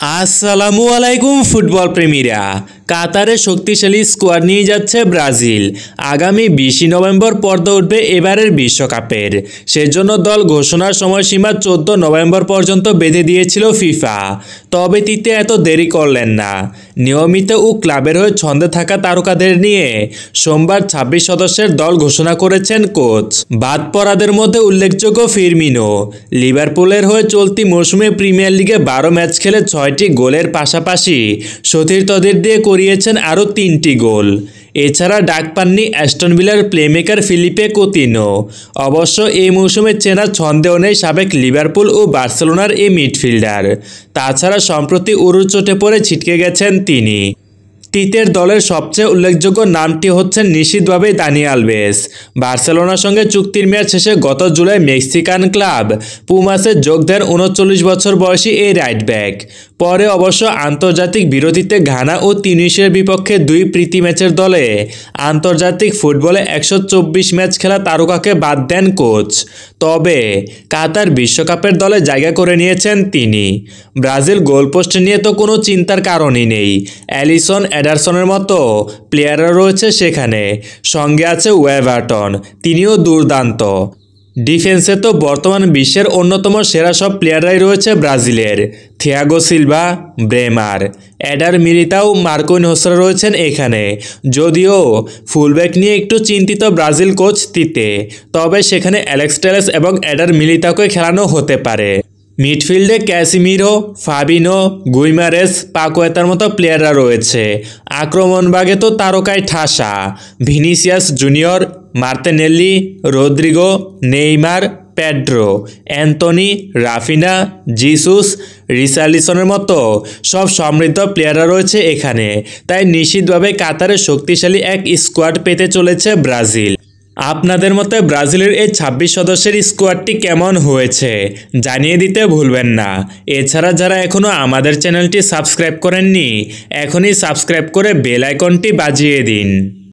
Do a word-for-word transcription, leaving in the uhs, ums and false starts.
আসসালামু আলাইকুম ফুটবল প্রেমীরা। কাতারে শক্তিশালী স্কোয়াড নিয়ে যাচ্ছে ব্রাজিল। আগামী বিশে নভেম্বর পর্দা উঠবে এবারের বিশ্বকাপের। সেজন্য দল ঘোষণার সময়সীমা চোদ্দ নভেম্বর পর্যন্ত বেঁধে দিয়েছিল ফিফা। তবে তিতে এত দেরি করলেন না। নিয়মিত ও ক্লাবের হয়ে ছন্দে থাকা তারকাদের নিয়ে সোমবার ছাব্বিশ সদস্যের দল ঘোষণা করেছেন কোচ। বাদ পড়াদের মধ্যে উল্লেখযোগ্য ফিরমিনো। লিভারপুলের হয়ে চলতি মৌসুমে প্রিমিয়ার লিগে বারো ম্যাচ খেলে ছয়টি গোলের পাশাপাশি সতীর্থদের দিয়ে করিয়েছেন আরও তিনটি গোল। এছাড়া ডাক পাননি অ্যাস্টন ভিলার প্লেমেকার ফিলিপে কুতিনো। অবশ্য এই মৌসুমে চেনা ছন্দেও নেই সাবেক লিভারপুল ও বার্সেলোনার এই মিডফিল্ডার। তাছাড়া সম্প্রতি উরুর চোটে পড়ে ছিটকে গেছেন তিনি। তিতের দলের সবচেয়ে উল্লেখযোগ্য নামটি হচ্ছেন নিশ্চিতভাবেই দানি আলভেস। বার্সেলোনার সঙ্গে চুক্তির মেয়াদ শেষে গত জুলাই মেক্সিকান ক্লাব পুমাসে যোগ দেন উনচল্লিশ বছর বয়সী এই রাইট ব্যাক। পরে অবশ্য আন্তর্জাতিক বিরতিতে ঘানা ও তিউনিসিয়ার বিপক্ষে দুই প্রীতি ম্যাচের দলে আন্তর্জাতিক ফুটবলে একশো চব্বিশ ম্যাচ খেলা তারকাকে বাদ দেন কোচ। তবে কাতার বিশ্বকাপের দলে জায়গা করে নিয়েছেন তিনি। ব্রাজিল গোলপোস্ট নিয়ে তো কোনো চিন্তার কারণই নেই। অ্যালিসন এডারসনের মতো প্লেয়াররা রয়েছে সেখানে। সঙ্গে আছে ওয়েভারটন, তিনিও দুর্দান্ত। ডিফেন্সে তো বর্তমান বিশ্বের অন্যতম সেরা সব প্লেয়াররাই রয়েছে ব্রাজিলের। Thiago Silva, Bremer, Eder Militao, মার্কোইনহোসরা রয়েছেন এখানে। যদিও ফুলব্যাক নিয়ে একটু চিন্তিত ব্রাজিল কোচ তিতে, তবে সেখানে অ্যালেক্স টেলেস এবং এডার মিলিতাওকে খেলানো হতে পারে। মিডফিল্ডে ক্যাসিমিরো, ফাবিনো, গুইমারেস, পাকুয়েতার মতো প্লেয়াররা রয়েছে। আক্রমণভাগে তো তারকায় ঠাসা। Vinicius Junior, Martinelli, Rodrygo, Neymar, Pedro, Antony, Raphinha, Jesus, রিচার্লিসনের মতো সব সমৃদ্ধ প্লেয়াররা রয়েছে এখানে। তাই নিশ্চিতভাবে কাতারে শক্তিশালী এক স্কোয়াড পেতে চলেছে ব্রাজিল। আপনাদের মতে ব্রাজিলের এই ছাব্বিশ সদস্যের স্কোয়াডটি কেমন হয়েছে জানিয়ে দিতে ভুলবেন না। এছাড়া যারা এখনও আমাদের চ্যানেলটি সাবস্ক্রাইব করেননি, এখনই সাবস্ক্রাইব করে বেল আইকনটি বাজিয়ে দিন।